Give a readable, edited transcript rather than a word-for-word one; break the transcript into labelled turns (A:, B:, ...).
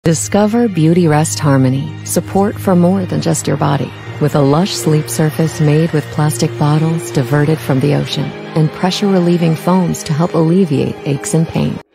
A: Discover Beautyrest Harmony, support for more than just your body. With a lush sleep surface made with plastic bottles diverted from the ocean and pressure-relieving foams to help alleviate aches and pain.